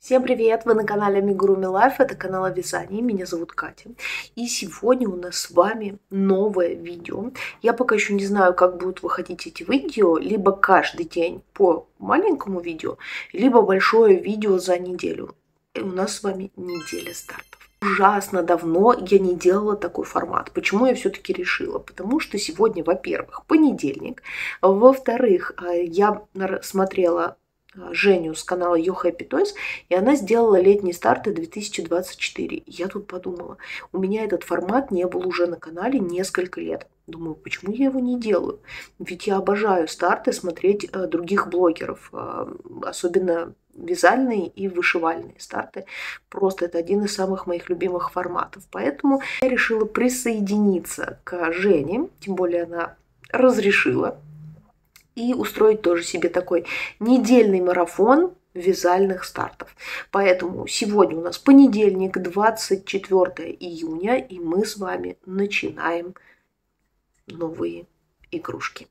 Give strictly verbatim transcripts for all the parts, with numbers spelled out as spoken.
Всем привет! Вы на канале Amigurumi Life, это канал о вязании, меня зовут Катя. И сегодня у нас с вами новое видео. Я пока еще не знаю, как будут выходить эти видео, либо каждый день по маленькому видео, либо большое видео за неделю. И у нас с вами неделя стартов. Ужасно давно я не делала такой формат. Почему я все-таки решила? Потому что сегодня, во-первых, понедельник, во-вторых, я смотрела Женю с канала Yo Happy Toys, и она сделала летние старты две тысячи двадцать четыре. Я тут подумала, у меня этот формат не был уже на канале несколько лет. Думаю, почему я его не делаю? Ведь я обожаю старты смотреть э, других блогеров, э, особенно вязальные и вышивальные старты. Просто это один из самых моих любимых форматов. Поэтому я решила присоединиться к Жене, тем более она разрешила, и устроить тоже себе такой недельный марафон вязальных стартов. Поэтому сегодня у нас понедельник, двадцать четвёртое июня, и мы с вами начинаем новые игрушки.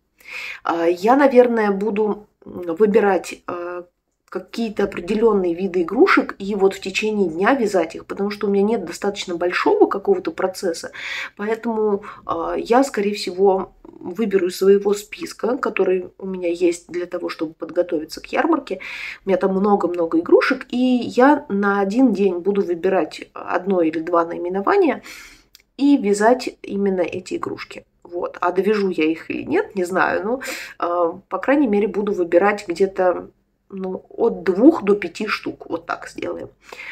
Я, наверное, буду выбирать какие-то определенные виды игрушек и вот в течение дня вязать их, потому что у меня нет достаточно большого какого-то процесса, поэтому э, я, скорее всего, выберу из своего списка, который у меня есть для того, чтобы подготовиться к ярмарке. У меня там много-много игрушек, и я на один день буду выбирать одно или два наименования и вязать именно эти игрушки. Вот. А довяжу я их или нет, не знаю, но, э, по крайней мере, буду выбирать где-то ну, от двух до пяти штук. Вот так сделаем.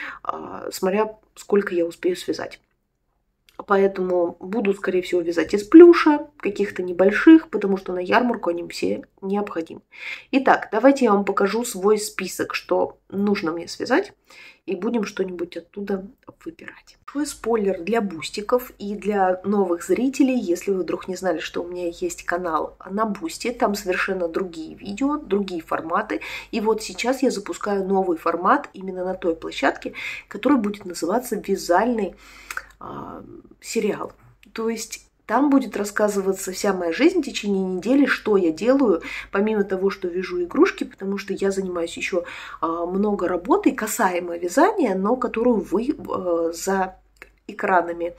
Смотря сколько я успею связать. Поэтому буду, скорее всего, вязать из плюша, каких-то небольших, потому что на ярмарку они все необходимы. Итак, давайте я вам покажу свой список, что нужно мне связать, и будем что-нибудь оттуда выбирать. Большой спойлер для бустиков и для новых зрителей, если вы вдруг не знали, что у меня есть канал на Бусти, там совершенно другие видео, другие форматы. И вот сейчас я запускаю новый формат именно на той площадке, который будет называться «Вязальный э, сериал». То есть там будет рассказываться вся моя жизнь в течение недели, что я делаю, помимо того, что вяжу игрушки, потому что я занимаюсь еще много работой, касаемо вязания, но которую вы за экранами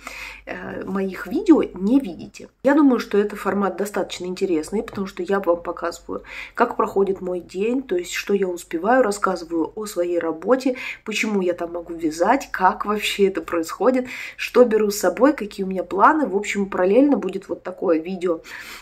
моих видео не видите. Я думаю, что это формат достаточно интересный, потому что я вам показываю, как проходит мой день, то есть что я успеваю, рассказываю о своей работе, почему я там могу вязать, как вообще это происходит, что беру с собой, какие у меня планы. В общем, параллельно будет вот такое видео,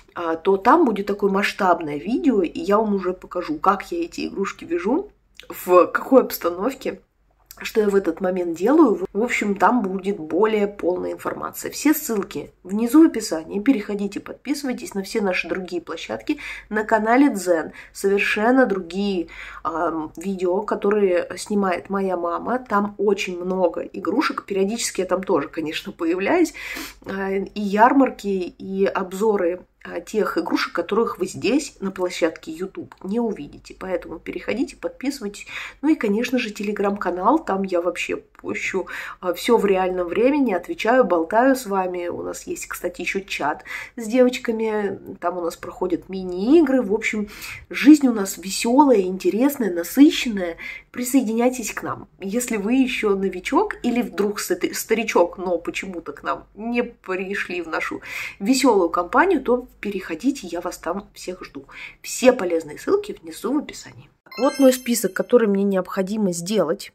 то там будет такое масштабное видео, и я вам уже покажу, как я эти игрушки вяжу, в какой обстановке, что я в этот момент делаю. В общем, там будет более полная информация. Все ссылки внизу в описании. Переходите, подписывайтесь на все наши другие площадки. На канале Дзен совершенно другие э, видео, которые снимает моя мама. Там очень много игрушек. Периодически я там тоже, конечно, появляюсь. Э, и ярмарки, и обзоры тех игрушек, которых вы здесь на площадке YouTube не увидите. Поэтому переходите, подписывайтесь. Ну и, конечно же, телеграм-канал. Там я вообще пощу все в реальном времени, отвечаю, болтаю с вами. У нас есть, кстати, еще чат с девочками. Там у нас проходят мини-игры. В общем, жизнь у нас веселая, интересная, насыщенная. Присоединяйтесь к нам. Если вы еще новичок или вдруг старичок, но почему-то к нам не пришли в нашу веселую компанию, то переходите, я вас там всех жду. Все полезные ссылки внизу в описании. Вот мой список, который мне необходимо сделать.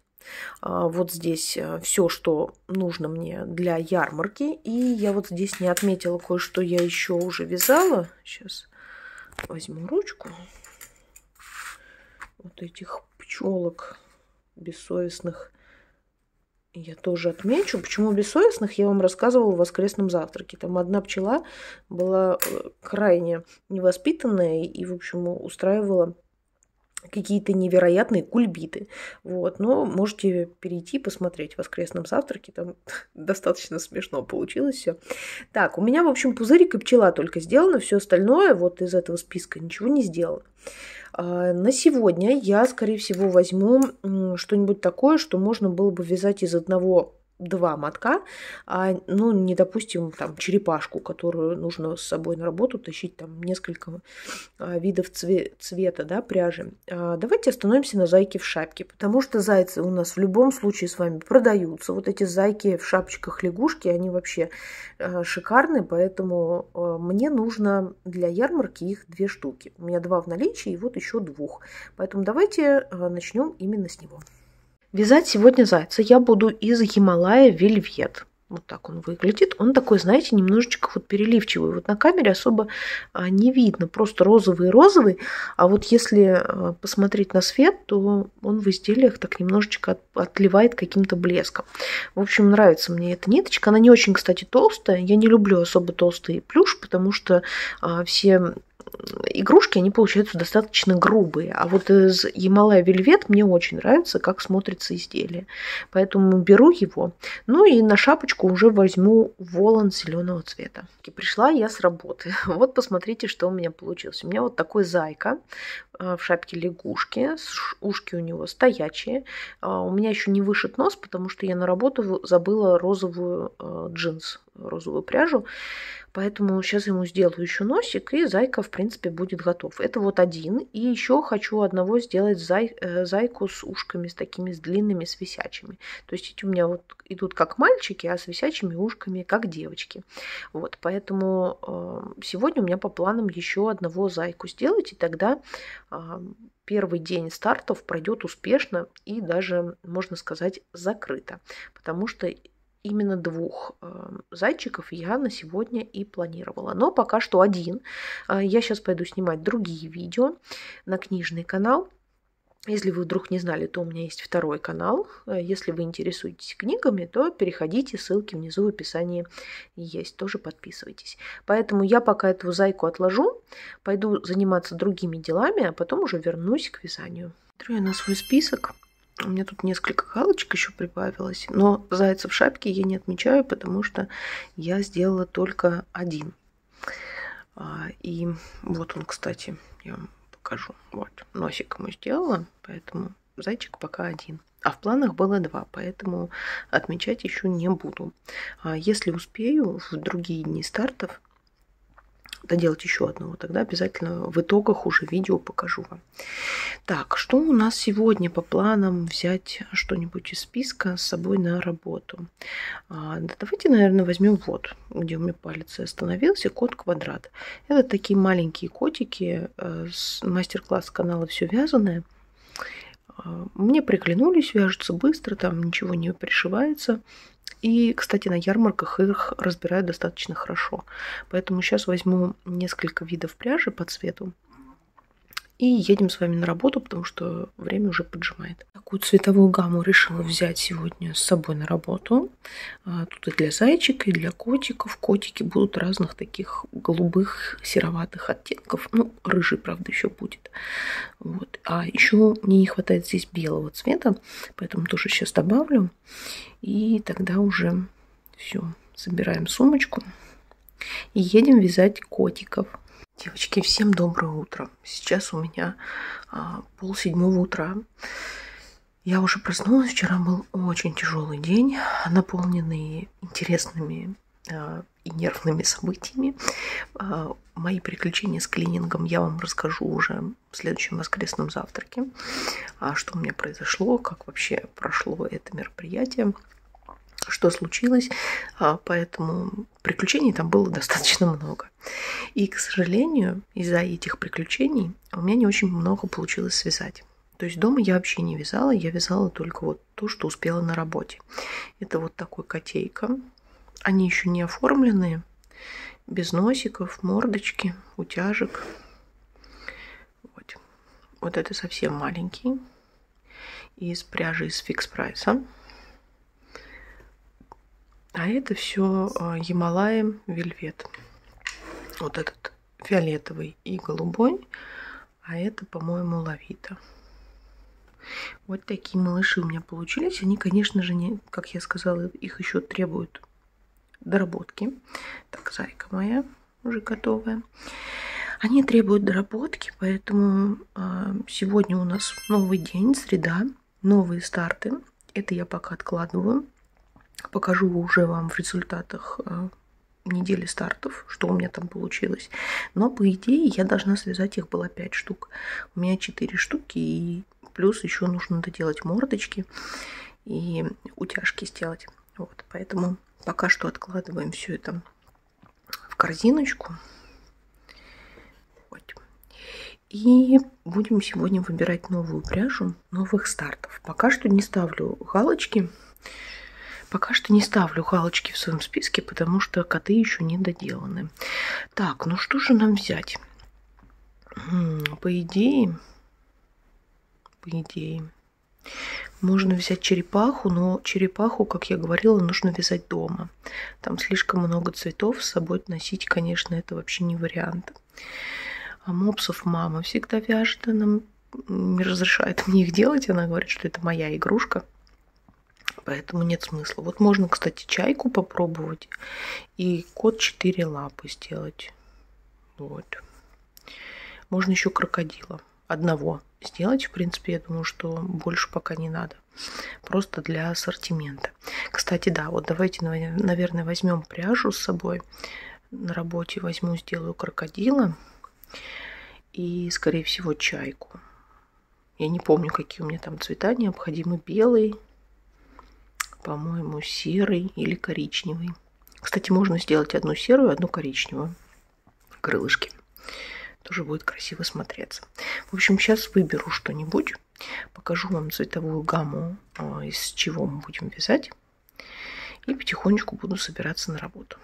Вот здесь все, что нужно мне для ярмарки. И я вот здесь не отметила кое-что, я еще уже вязала. Сейчас возьму ручку. Вот этих пчелок бессовестных я тоже отмечу. Почему бессовестных, я вам рассказывала в воскресном завтраке. Там одна пчела была крайне невоспитанная и, в общем, устраивала какие-то невероятные кульбиты. Вот. Но можете перейти посмотреть в воскресном завтраке. Там достаточно смешно получилось все. Так, у меня, в общем, пузырик и пчела только сделано. Все остальное вот из этого списка ничего не сделала. На сегодня я, скорее всего, возьму что-нибудь такое, что можно было бы вязать из одного два мотка, а, ну, не, допустим, там, черепашку, которую нужно с собой на работу тащить, там, несколько а, видов цве- цвета, да, пряжи. А, давайте остановимся на зайке в шапке, потому что зайцы у нас в любом случае с вами продаются. Вот эти зайки в шапочках лягушки, они вообще а, шикарные, поэтому а, мне нужно для ярмарки их две штуки. У меня два в наличии и вот еще двух. Поэтому давайте а, начнем именно с него. Вязать сегодня зайца я буду из Гималая Вельвет. Вот так он выглядит. Он такой, знаете, немножечко вот переливчивый. Вот на камере особо а, не видно. Просто розовый-розовый. А вот если а, посмотреть на свет, то он в изделиях так немножечко от, отливает каким-то блеском. В общем, нравится мне эта ниточка. Она не очень, кстати, толстая. Я не люблю особо толстый плюш, потому что а, все игрушки, они получаются достаточно грубые. А вот из Гималая Вельвет мне очень нравится, как смотрится изделие. Поэтому беру его. Ну и на шапочку уже возьму волан зеленого цвета. Пришла я с работы. Вот посмотрите, что у меня получилось. У меня вот такой зайка в шапке лягушки. Ушки у него стоячие. У меня еще не вышит нос, потому что я на работу забыла розовую джинс, розовую пряжу. Поэтому сейчас ему сделаю еще носик, и зайка, в принципе, будет готов. Это вот один. И еще хочу одного сделать зай, э, зайку с ушками, с такими с длинными, с висячими. То есть эти у меня вот идут как мальчики, а с висячими ушками как девочки. Вот, поэтому э, сегодня у меня по планам еще одного зайку сделать, и тогда э, первый день стартов пройдет успешно и даже, можно сказать, закрыто. Потому что именно двух э, зайчиков я на сегодня и планировала. Но пока что один. Э, я сейчас пойду снимать другие видео на книжный канал. Если вы вдруг не знали, то у меня есть второй канал. Если вы интересуетесь книгами, то переходите, ссылки внизу в описании есть. Тоже подписывайтесь. Поэтому я пока эту зайку отложу, пойду заниматься другими делами, а потом уже вернусь к вязанию. Смотрю я на свой список. У меня тут несколько галочек еще прибавилось, но зайца в шапке я не отмечаю, потому что я сделала только один. И вот он, кстати, я вам покажу. Вот, носик ему сделала, поэтому зайчик пока один. А в планах было два, поэтому отмечать еще не буду. Если успею в другие дни стартов доделать еще одного, тогда обязательно в итогах уже видео покажу вам. Так, что у нас сегодня по планам взять что-нибудь из списка с собой на работу? А, да давайте, наверное, возьмем вот, где у меня палец остановился, кот-квадрат. Это такие маленькие котики э, с мастер-класс канала «Все вязаное». Мне приглянулись, вяжутся быстро, там ничего не пришивается. И, кстати, на ярмарках их разбирают достаточно хорошо. Поэтому сейчас возьму несколько видов пряжи по цвету и едем с вами на работу, потому что время уже поджимает. Такую цветовую гамму решила взять сегодня с собой на работу. Тут и для зайчика, и для котиков. Котики будут разных таких голубых, сероватых оттенков. Ну, рыжий, правда, еще будет. Вот. А еще мне не хватает здесь белого цвета, поэтому тоже сейчас добавлю. И тогда уже все, собираем сумочку и едем вязать котиков. Девочки, всем доброе утро. Сейчас у меня а, полседьмого утра. Я уже проснулась. Вчера был очень тяжелый день, наполненный интересными а, и нервными событиями. А, мои приключения с клинингом я вам расскажу уже в следующем воскресном завтраке. А, что у меня произошло, как вообще прошло это мероприятие, что случилось, поэтому приключений там было достаточно много. И, к сожалению, из-за этих приключений у меня не очень много получилось связать. То есть дома я вообще не вязала, я вязала только вот то, что успела на работе. Это вот такой котейка. Они еще не оформленные, без носиков, мордочки, утяжек. Вот, вот это совсем маленький, из пряжи из фикс прайса. А это все Гималая Вельвет. Вот этот фиолетовый и голубой. А это, по-моему, Лавита. Вот такие малыши у меня получились. Они, конечно же, не, как я сказала, их еще требуют доработки. Так, зайка моя уже готовая. Они требуют доработки, поэтому э, сегодня у нас новый день, среда, новые старты. Это я пока откладываю. Покажу уже вам в результатах недели стартов, что у меня там получилось. Но, по идее, я должна связать их было пять штук. У меня четыре штуки, и плюс еще нужно доделать мордочки и утяжки сделать. Вот, поэтому пока что откладываем все это в корзиночку. Вот. И будем сегодня выбирать новую пряжу новых стартов. Пока что не ставлю галочки. Пока что не ставлю галочки в своем списке, потому что коты еще не доделаны. Так, ну что же нам взять? По идее, по идее, можно взять черепаху, но черепаху, как я говорила, нужно вязать дома. Там слишком много цветов, с собой носить, конечно, это вообще не вариант. А мопсов мама всегда вяжет, она не разрешает мне их делать, она говорит, что это моя игрушка. Поэтому нет смысла. Вот можно, кстати, чайку попробовать и кот четыре лапы сделать. Вот. Можно еще крокодила. Одного сделать. В принципе, я думаю, что больше пока не надо. Просто для ассортимента. Кстати, да, вот давайте, наверное, возьмем пряжу с собой. На работе возьму, сделаю крокодила. И, скорее всего, чайку. Я не помню, какие у меня там цвета необходимы. Белый. По-моему, серый или коричневый. Кстати, можно сделать одну серую, одну коричневую. Крылышки. Тоже будет красиво смотреться. В общем, сейчас выберу что-нибудь. Покажу вам цветовую гамму, из чего мы будем вязать. И потихонечку буду собираться на работу.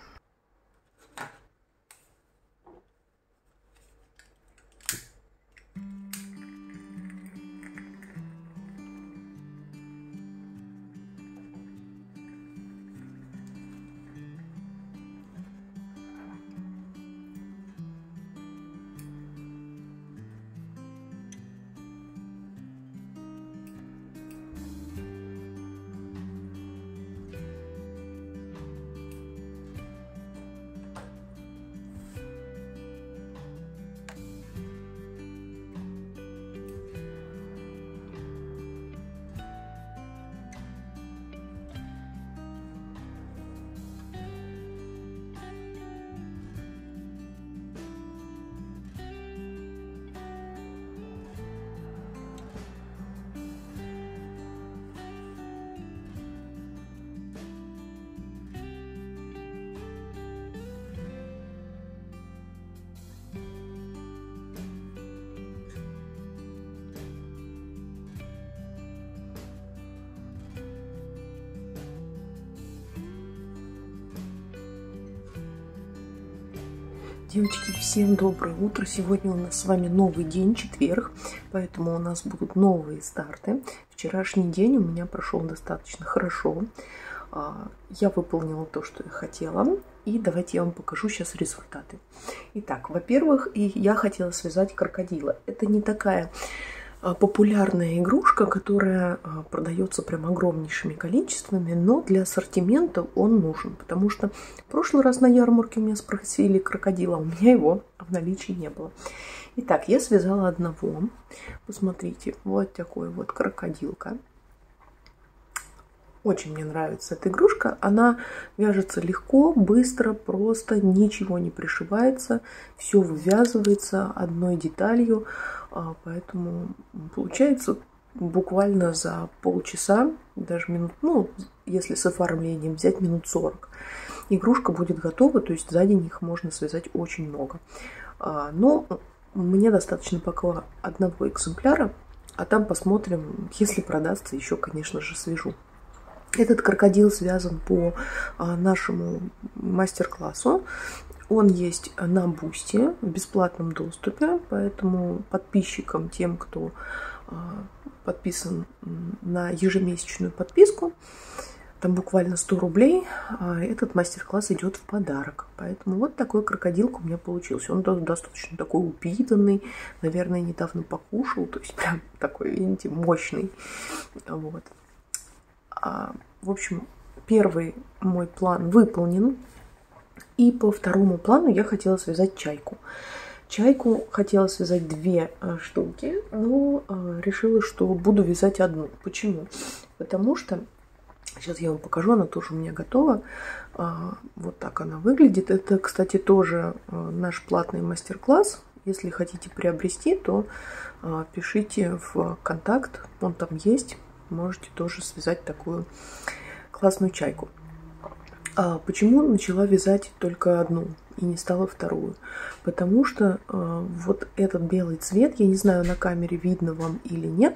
Девочки, всем доброе утро! Сегодня у нас с вами новый день, четверг, поэтому у нас будут новые старты. Вчерашний день у меня прошел достаточно хорошо. Я выполнила то, что я хотела. И давайте я вам покажу сейчас результаты. Итак, во-первых, я хотела связать крокодила. Это не такая популярная игрушка, которая продается прям огромнейшими количествами, но для ассортимента он нужен, потому что в прошлый раз на ярмарке у меня спросили крокодила, у меня его в наличии не было. Итак, я связала одного. Посмотрите, вот такой вот крокодилка. Очень мне нравится эта игрушка. Она вяжется легко, быстро, просто, ничего не пришивается. Все вывязывается одной деталью. Поэтому получается буквально за полчаса, даже минут, ну, если с оформлением взять минут сорок. Игрушка будет готова, то есть за день их можно связать очень много. Но мне достаточно пока одного экземпляра, а там посмотрим, если продастся, еще, конечно же, свяжу. Этот крокодил связан по нашему мастер-классу. Он есть на Бусти в бесплатном доступе, поэтому подписчикам, тем, кто подписан на ежемесячную подписку, там буквально сто рублей, этот мастер-класс идет в подарок. Поэтому вот такой крокодилка у меня получился. Он достаточно такой упитанный, наверное, недавно покушал, то есть прям такой, видите, мощный. Вот. В общем, первый мой план выполнен. И по второму плану я хотела связать чайку. Чайку хотела связать две штуки, но решила, что буду вязать одну. Почему? Потому что Сейчас я вам покажу, она тоже у меня готова. Вот так она выглядит. Это, кстати, тоже наш платный мастер-класс. Если хотите приобрести, то пишите в контакт, он там есть. Можете тоже связать такую классную чайку. А почему начала вязать только одну и не стала вторую? Потому что э, вот этот белый цвет, я не знаю, на камере видно вам или нет,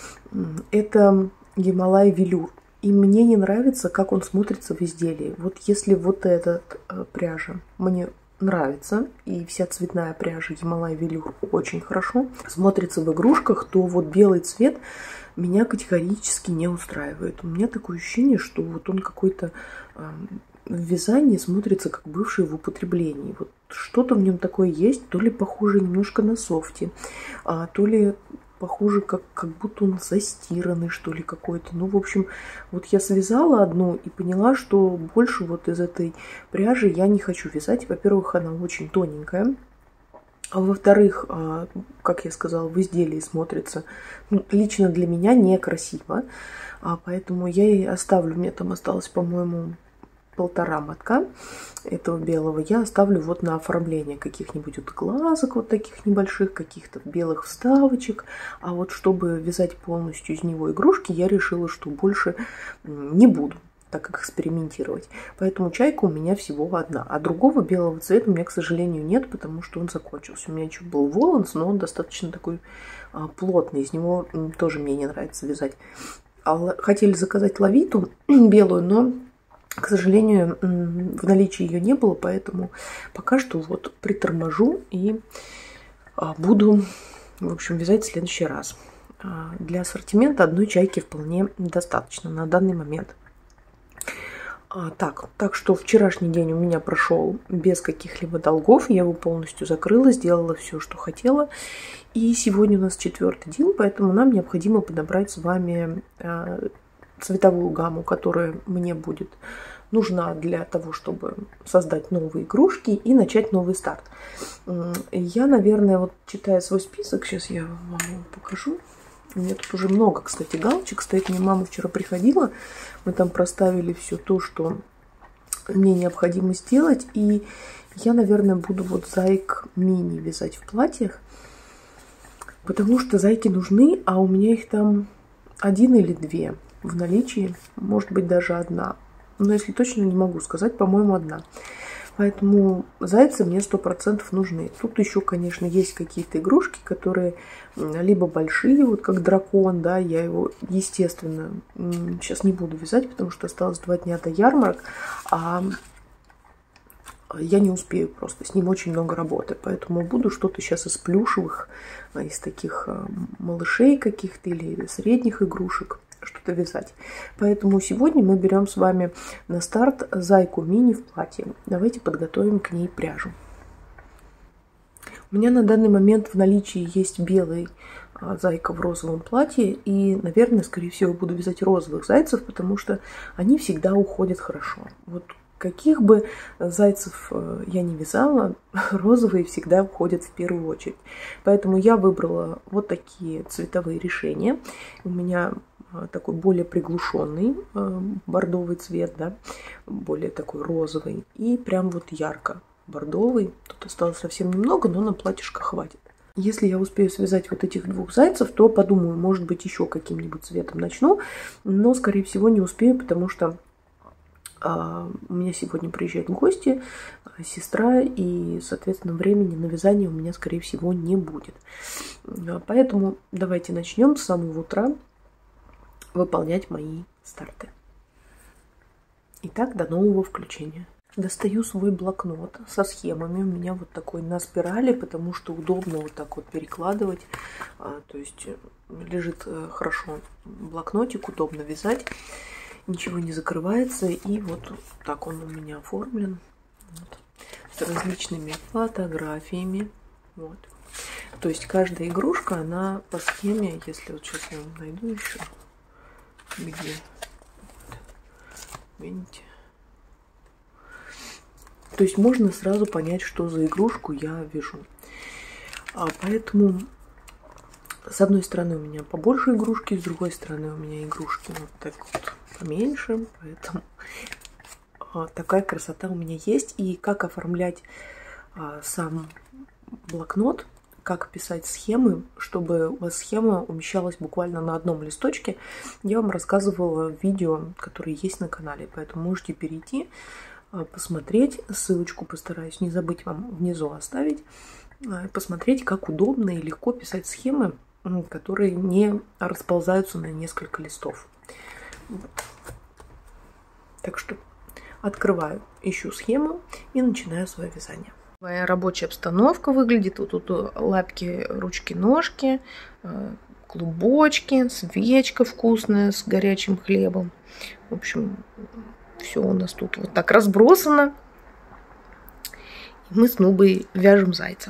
это Гималай велюр. И мне не нравится, как он смотрится в изделии. Вот если вот этот э, пряжа мне нравится, и вся цветная пряжа Гималай велюр очень хорошо смотрится в игрушках, то вот белый цвет меня категорически не устраивает. У меня такое ощущение, что вот он какой-то э, в вязании смотрится как бывший в употреблении. Вот что-то в нем такое есть, то ли похоже немножко на софти, а, то ли похоже, как, как будто он застиранный, что ли, какой-то. Ну, в общем, вот я связала одну и поняла, что больше вот из этой пряжи я не хочу вязать. Во-первых, она очень тоненькая. А во-вторых, как я сказала, в изделии смотрится, ну, лично для меня некрасиво. Поэтому я и оставлю. Мне там осталось, по-моему, полтора мотка этого белого. Я оставлю вот на оформление каких-нибудь вот глазок вот таких небольших, каких-то белых вставочек. А вот чтобы вязать полностью из него игрушки, я решила, что больше не буду так как экспериментировать. Поэтому чайка у меня всего одна. А другого белого цвета у меня, к сожалению, нет, потому что он закончился. У меня еще был Воланс, но он достаточно такой а, плотный. Из него тоже мне не нравится вязать. А, хотели заказать лавиту белую, но, к сожалению, в наличии ее не было, поэтому пока что вот приторможу и а, буду, в общем, вязать в следующий раз. А, для ассортимента одной чайки вполне достаточно на данный момент. А, так, так что вчерашний день у меня прошел без каких-либо долгов. Я его полностью закрыла, сделала все, что хотела. И сегодня у нас четвертый день, поэтому нам необходимо подобрать с вами э, цветовую гамму, которая мне будет нужна для того, чтобы создать новые игрушки и начать новый старт. Я, наверное, вот читая свой список, сейчас я вам его покажу. У меня тут уже много, кстати, галочек стоит. Мне мама вчера приходила, мы там проставили все то, что мне необходимо сделать. И я, наверное, буду вот зайк мини вязать в платьях, потому что зайки нужны, а у меня их там один или две в наличии, может быть, даже одна. Но если точно не могу сказать, по-моему, одна. Поэтому зайцы мне сто процентов нужны. Тут еще, конечно, есть какие-то игрушки, которые либо большие, вот как дракон, да, я его, естественно, сейчас не буду вязать, потому что осталось два дня до ярмарок, а я не успею просто, с ним очень много работы, поэтому буду что-то сейчас из плюшевых, из таких малышей каких-то или средних игрушек что-то вязать. Поэтому сегодня мы берем с вами на старт зайку мини в платье. Давайте подготовим к ней пряжу. У меня на данный момент в наличии есть белый зайка в розовом платье. И, наверное, скорее всего, буду вязать розовых зайцев, потому что они всегда уходят хорошо. Вот каких бы зайцев я не вязала, розовые всегда уходят в первую очередь. Поэтому я выбрала вот такие цветовые решения. У меня такой более приглушенный бордовый цвет, да, более такой розовый и прям вот ярко бордовый. Тут осталось совсем немного, но на платьишко хватит. Если я успею связать вот этих двух зайцев, то подумаю, может быть, еще каким-нибудь цветом начну, но, скорее всего, не успею, потому что а, у меня сегодня приезжают гости, сестра, и, соответственно, времени на вязание у меня, скорее всего, не будет. Поэтому давайте начнем с самого утра выполнять мои старты. Итак, до нового включения. Достаю свой блокнот со схемами. У меня вот такой на спирали, потому что удобно вот так вот перекладывать. А, то есть лежит хорошо блокнотик, удобно вязать. Ничего не закрывается. И вот так он у меня оформлен. Вот. С различными фотографиями. Вот. То есть каждая игрушка, она по схеме, если вот сейчас я найду еще, где, видите, то есть можно сразу понять, что за игрушку я вяжу. А поэтому с одной стороны у меня побольше игрушки, с другой стороны у меня игрушки вот так вот поменьше, поэтому такая красота у меня есть. И как оформлять сам блокнот, как писать схемы, чтобы у вас схема умещалась буквально на одном листочке, я вам рассказывала в видео, которые есть на канале. Поэтому можете перейти, посмотреть. Ссылочку постараюсь не забыть вам внизу оставить. Посмотреть, как удобно и легко писать схемы, которые не расползаются на несколько листов. Вот. Так что открываю, ищу схему и начинаю свое вязание. Моя рабочая обстановка выглядит. Вот тут лапки, ручки, ножки, клубочки, свечка вкусная с горячим хлебом. В общем, все у нас тут вот так разбросано. И мы с Нубой вяжем зайца.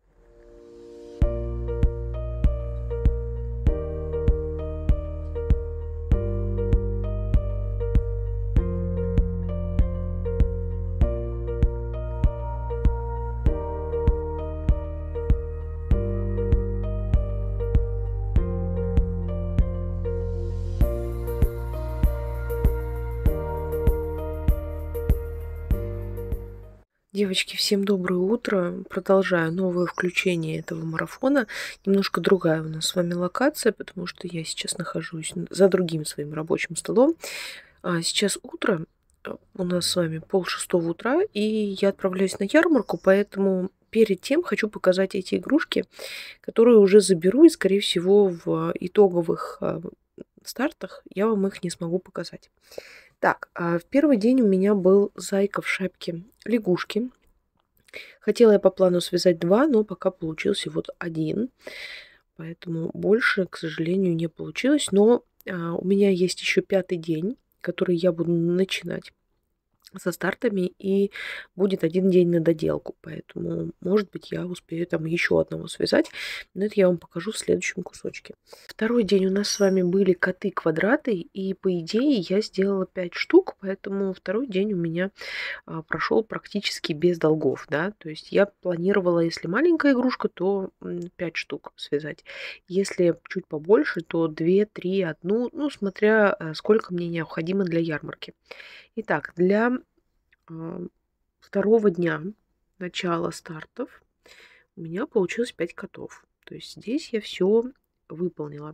Девочки, всем доброе утро. Продолжаю новое включение этого марафона. Немножко другая у нас с вами локация, потому что я сейчас нахожусь за другим своим рабочим столом. А сейчас утро, у нас с вами полшестого утра, и я отправляюсь на ярмарку, поэтому перед тем хочу показать эти игрушки, которые уже заберу, и, скорее всего, в итоговых стартах я вам их не смогу показать. Так, в первый день у меня был зайка в шапке лягушки. Хотела я по плану связать два, но пока получился вот один. Поэтому больше, к сожалению, не получилось. Но у меня есть еще пятый день, который я буду начинать со стартами, и будет один день на доделку, поэтому, может быть, я успею там еще одного связать, но это я вам покажу в следующем кусочке. Второй день у нас с вами были коты-квадраты, и, по идее, я сделала пять штук, поэтому второй день у меня а, прошел практически без долгов, да, то есть я планировала, если маленькая игрушка, то пять штук связать, если чуть побольше, то две, три, одну, ну, смотря сколько мне необходимо для ярмарки. Итак, для э, второго дня начала стартов у меня получилось пять котов. То есть здесь я все выполнила.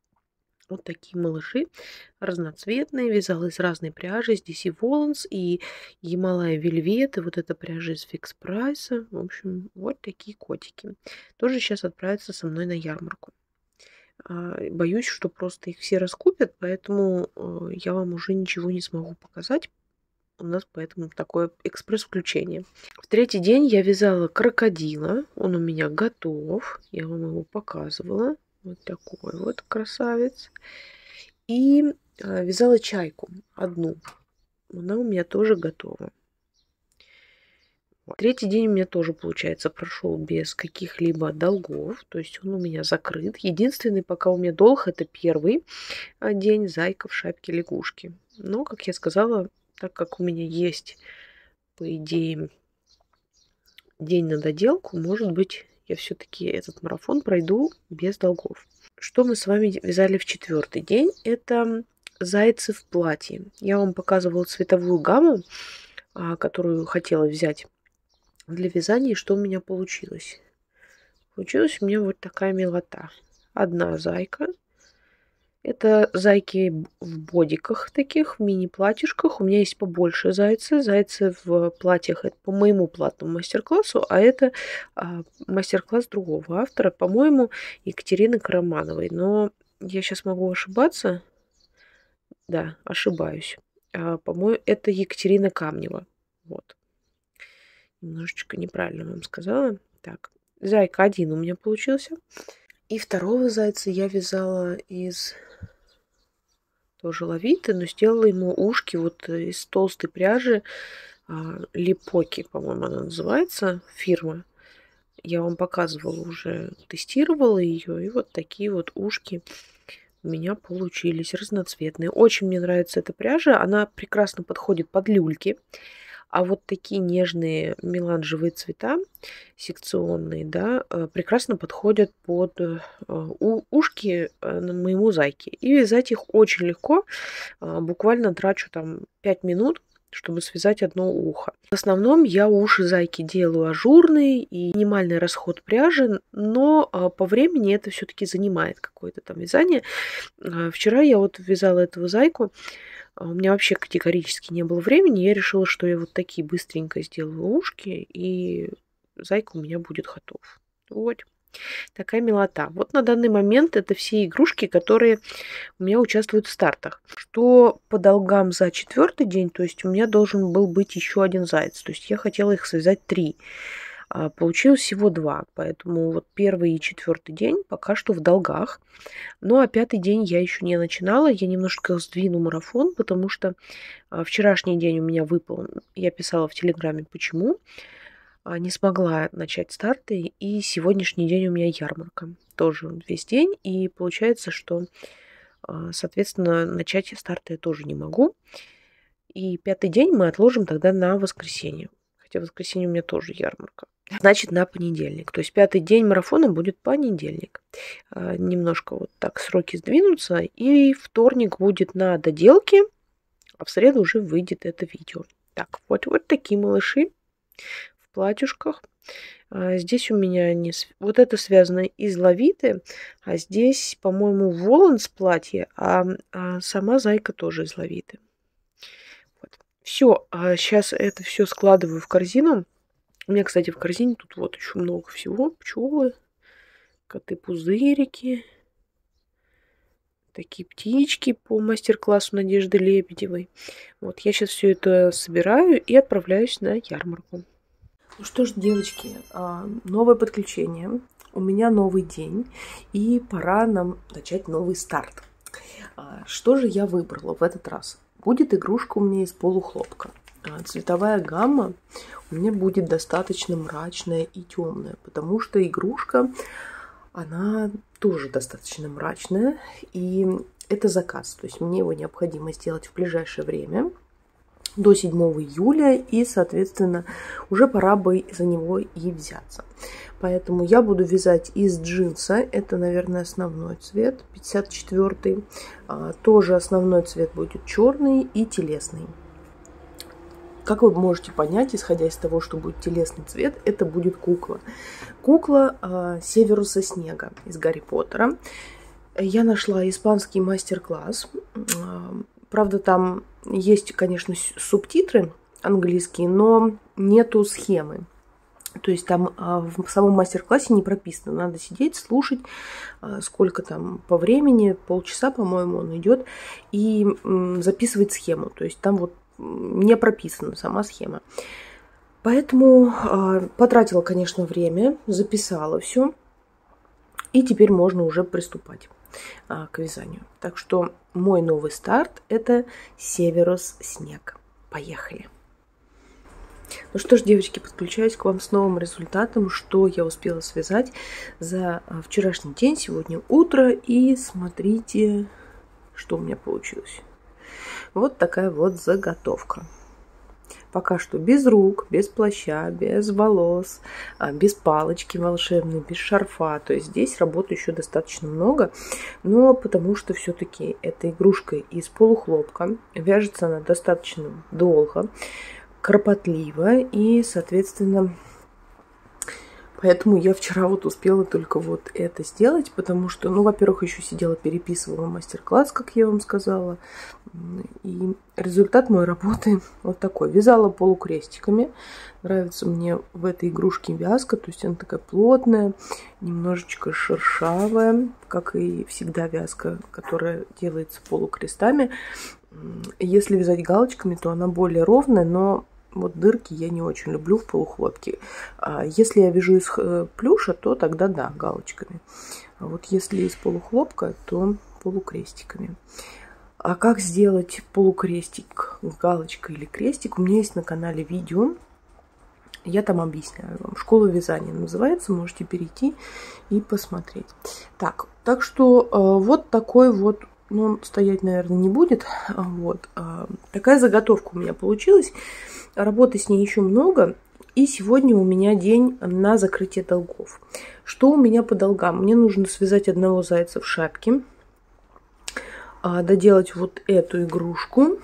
Вот такие малыши разноцветные. Вязала из разной пряжи. Здесь и Воланс, и Ямалая Вельвет, и вот эта пряжа из Фикс Прайса. В общем, вот такие котики. Тоже сейчас отправятся со мной на ярмарку. Боюсь, что просто их все раскупят, поэтому я вам уже ничего не смогу показать. У нас поэтому такое экспресс-включение. В третий день я вязала крокодила. Он у меня готов. Я вам его показывала. Вот такой вот красавец. И вязала чайку одну. Она у меня тоже готова. Третий день у меня тоже, получается, прошел без каких-либо долгов. То есть он у меня закрыт. Единственный пока у меня долг — это первый день зайка в шапке лягушки. Но, как я сказала, так как у меня есть, по идее, день на доделку, может быть, я все-таки этот марафон пройду без долгов. Что мы с вами вязали в четвертый день? Это зайцы в платье. Я вам показывала цветовую гамму, которую хотела взять для вязания, и что у меня получилось. Получилась у меня вот такая милота. Одна зайка. Это зайки в бодиках таких, в мини-платьишках. У меня есть побольше зайцы. Зайцы в платьях — это по моему платному мастер-классу, а это а, мастер-класс другого автора, по-моему, Екатерины Карамановой. Но я сейчас могу ошибаться. Да, ошибаюсь. А, по-моему, это Екатерина Камнева. Вот. Немножечко неправильно вам сказала. Так, зайка один у меня получился. И второго зайца я вязала из тоже лавиты, но сделала ему ушки вот из толстой пряжи. Липоки, по-моему, она называется, фирма. Я вам показывала уже, тестировала ее. И вот такие вот ушки у меня получились разноцветные. Очень мне нравится эта пряжа. Она прекрасно подходит под люльки. А вот такие нежные меланжевые цвета, секционные, да, прекрасно подходят под у ушки моему зайке. И вязать их очень легко. Буквально трачу там пять минут, чтобы связать одно ухо. В основном я уши зайки делаю ажурные и минимальный расход пряжи, но по времени это все-таки занимает какое-то там вязание. Вчера я вот вязала этого зайку, у меня вообще категорически не было времени, я решила, что я вот такие быстренько сделаю ушки, и зайка у меня будет готов. Вот. Такая милота. Вот на данный момент это все игрушки, которые у меня участвуют в стартах. Что по долгам за четвертый день, то есть у меня должен был быть еще один заяц. То есть я хотела их связать три. А получилось всего два. Поэтому вот первый и четвертый день пока что в долгах. Ну а пятый день я еще не начинала. Я немножко сдвину марафон, потому что вчерашний день у меня выпал. Я писала в Телеграме, почему. Не смогла начать старты, и сегодняшний день у меня ярмарка. Тоже весь день, и получается, что, соответственно, начать старты я тоже не могу. И пятый день мы отложим тогда на воскресенье. Хотя в воскресенье у меня тоже ярмарка. Значит, на понедельник. То есть пятый день марафона будет понедельник. Немножко вот так сроки сдвинутся, и вторник будет на доделке, а в среду уже выйдет это видео. Так, вот, вот такие малыши. Платьюшках. А здесь у меня не... Вот это связано из лавиты, а здесь, по-моему, воланс платье, а, а сама зайка тоже из лавиты. Вот. Все, а сейчас это все складываю в корзину. У меня, кстати, в корзине тут вот еще много всего. Пчелы, коты-пузырики, такие птички по мастер-классу Надежды Лебедевой. Вот я сейчас все это собираю и отправляюсь на ярмарку. Ну что ж, девочки, новое подключение, у меня новый день, и пора нам начать новый старт. Что же я выбрала в этот раз? Будет игрушка у меня из полухлопка. Цветовая гамма у меня будет достаточно мрачная и темная, потому что игрушка, она тоже достаточно мрачная, и это заказ, то есть мне его необходимо сделать в ближайшее время. До седьмого июля, и, соответственно, уже пора бы за него и взяться. Поэтому я буду вязать из джинса. Это, наверное, основной цвет, пятьдесят четвёртый. А, тоже основной цвет будет черный и телесный. Как вы можете понять, исходя из того, что будет телесный цвет, это будет кукла. Кукла а, Северуса Снега из Гарри Поттера. Я нашла испанский мастер-класс. Правда, там есть, конечно, субтитры английские, но нету схемы. То есть там в самом мастер-классе не прописано. Надо сидеть, слушать, сколько там по времени, полчаса, по-моему, он идет, и записывать схему. То есть там вот не прописана сама схема. Поэтому потратила, конечно, время, записала все, и теперь можно уже приступать к вязанию. Так что мой новый старт — это Северус Снег. Поехали! Ну что ж, девочки, подключаюсь к вам с новым результатом, что я успела связать за вчерашний день, сегодня утро. И смотрите, что у меня получилось. Вот такая вот заготовка. Пока что без рук, без плаща, без волос, без палочки волшебной, без шарфа. То есть здесь работы еще достаточно много, но потому что все-таки эта игрушка из полухлопка, вяжется она достаточно долго, кропотливо, и, соответственно, поэтому я вчера вот успела только вот это сделать, потому что, ну, во-первых, еще сидела, переписывала мастер-класс, как я вам сказала, и результат моей работы вот такой. Вязала полукрестиками. Нравится мне в этой игрушке вязка, то есть она такая плотная, немножечко шершавая, как и всегда вязка, которая делается полукрестами. Если вязать галочками, то она более ровная, но вот дырки я не очень люблю в полухлопке. А если я вяжу из плюша, то тогда да, галочками. А вот если из полухлопка, то полукрестиками. А как сделать полукрестик, галочка или крестик, у меня есть на канале видео. Я там объясняю вам. Школа вязания называется, можете перейти и посмотреть. Так, так что э, вот такой вот но он стоять, наверное, не будет. Вот. Такая заготовка у меня получилась. Работы с ней еще много. И сегодня у меня день на закрытие долгов. Что у меня по долгам? Мне нужно связать одного зайца в шапке, доделать вот эту игрушку.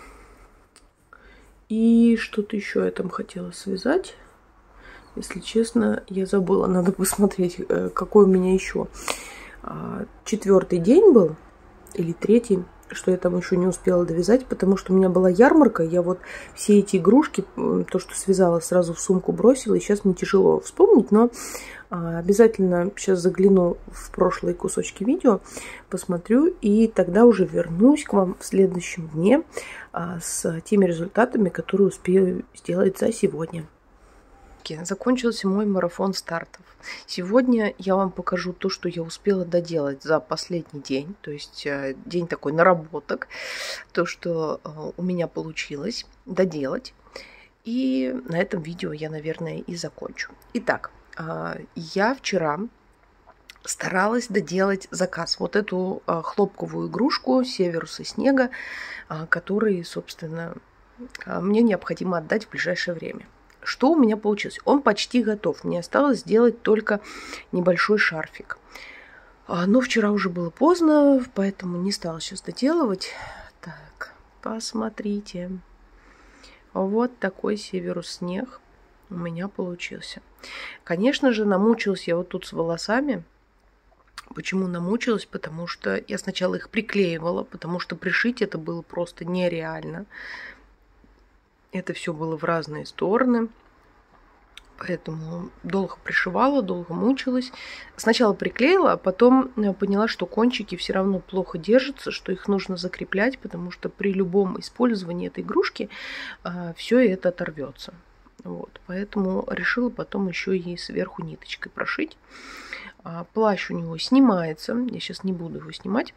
И что-то еще я там хотела связать. Если честно, я забыла. Надо посмотреть, какой у меня еще. Четвертый день был, или третий, что я там еще не успела довязать, потому что у меня была ярмарка. Я вот все эти игрушки, то, что связала, сразу в сумку бросила. И сейчас мне тяжело вспомнить, но обязательно сейчас загляну в прошлые кусочки видео, посмотрю, и тогда уже вернусь к вам в следующем дне с теми результатами, которые успею сделать за сегодня. Закончился мой марафон стартов. Сегодня я вам покажу то, что я успела доделать за последний день, то есть день такой наработок, то, что у меня получилось доделать. И на этом видео я, наверное, и закончу. Итак, я вчера старалась доделать заказ. Вот эту хлопковую игрушку Северуса Снега, который, собственно, мне необходимо отдать в ближайшее время. Что у меня получилось? Он почти готов. Мне осталось сделать только небольшой шарфик. Но вчера уже было поздно, поэтому не стала сейчас доделывать. Так, посмотрите. Вот такой Северус Снег у меня получился. Конечно же, намучилась я вот тут с волосами. Почему намучилась? Потому что я сначала их приклеивала, потому что пришить это было просто нереально. Это все было в разные стороны. Поэтому долго пришивала, долго мучилась. Сначала приклеила, а потом поняла, что кончики все равно плохо держатся, что их нужно закреплять, потому что при любом использовании этой игрушки а, все это оторвется. Вот. Поэтому решила потом еще и сверху ниточкой прошить. А, плащ у него снимается. Я сейчас не буду его снимать.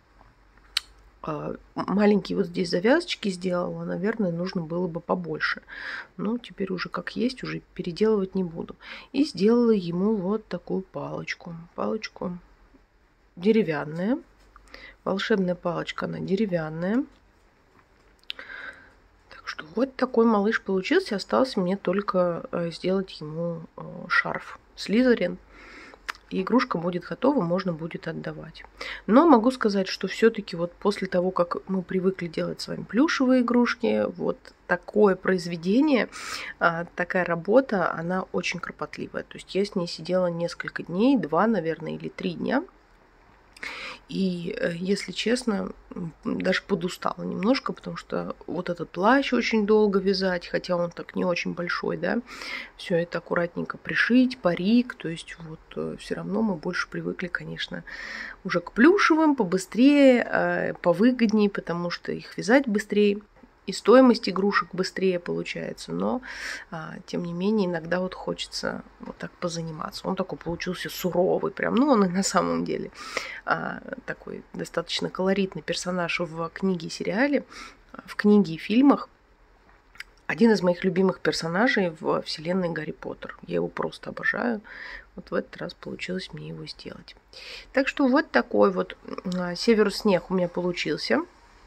Маленькие вот здесь завязочки сделала, наверное, нужно было бы побольше. Но теперь уже как есть, уже переделывать не буду. И сделала ему вот такую палочку. Палочку деревянная. Волшебная палочка, она деревянная. Так что вот такой малыш получился. Осталось мне только сделать ему шарф Слизерин. И игрушка будет готова, можно будет отдавать. Но могу сказать, что все-таки вот после того, как мы привыкли делать с вами плюшевые игрушки, вот такое произведение, такая работа, она очень кропотливая. То есть я с ней сидела несколько дней, два, наверное, или три дня. И, если честно, даже подустала немножко, потому что вот этот плащ очень долго вязать, хотя он так не очень большой, да, все это аккуратненько пришить, парик, то есть вот все равно мы больше привыкли, конечно, уже к плюшевым, побыстрее, повыгоднее, потому что их вязать быстрее. И стоимость игрушек быстрее получается, но, а, тем не менее, иногда вот хочется вот так позаниматься. Он такой получился суровый прям, ну, он и на самом деле а, такой достаточно колоритный персонаж в книге и сериале, в книге и фильмах. Один из моих любимых персонажей в вселенной Гарри Поттер. Я его просто обожаю. Вот в этот раз получилось мне его сделать. Так что вот такой вот а, Северус Снег у меня получился.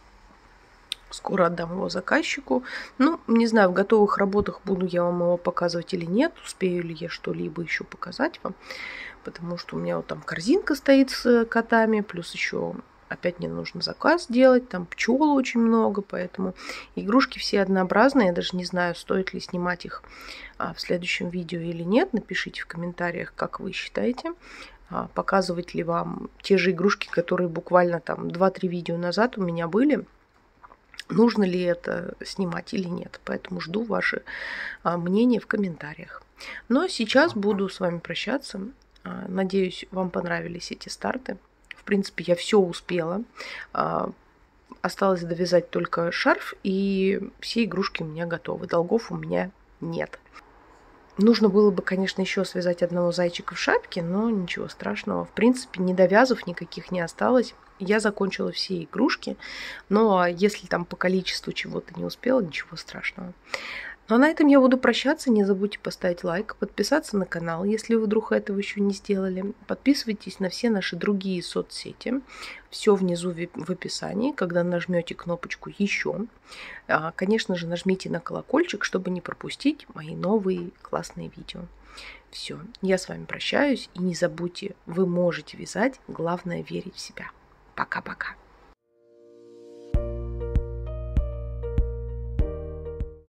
Скоро отдам его заказчику. Ну, не знаю, в готовых работах буду я вам его показывать или нет. Успею ли я что-либо еще показать вам. Потому что у меня вот там корзинка стоит с котами. Плюс еще опять мне нужно заказ делать. Там пчел очень много. Поэтому игрушки все однообразные. Я даже не знаю, стоит ли снимать их в следующем видео или нет. Напишите в комментариях, как вы считаете. Показывать ли вам те же игрушки, которые буквально там два-три видео назад у меня были. Нужно ли это снимать или нет. Поэтому жду ваше а, мнение в комментариях. Но сейчас буду с вами прощаться. А, надеюсь, вам понравились эти старты. В принципе, я все успела. А, осталось довязать только шарф, и все игрушки у меня готовы. Долгов у меня нет. Нужно было бы, конечно, еще связать одного зайчика в шапке, но ничего страшного. В принципе, недовязов никаких не осталось. Я закончила все игрушки, но если там по количеству чего-то не успела, ничего страшного. Ну а на этом я буду прощаться. Не забудьте поставить лайк, подписаться на канал, если вы вдруг этого еще не сделали. Подписывайтесь на все наши другие соцсети. Все внизу в описании, когда нажмете кнопочку «Еще». Конечно же, нажмите на колокольчик, чтобы не пропустить мои новые классные видео. Все, я с вами прощаюсь. И не забудьте, вы можете вязать, главное верить в себя. Пока-пока.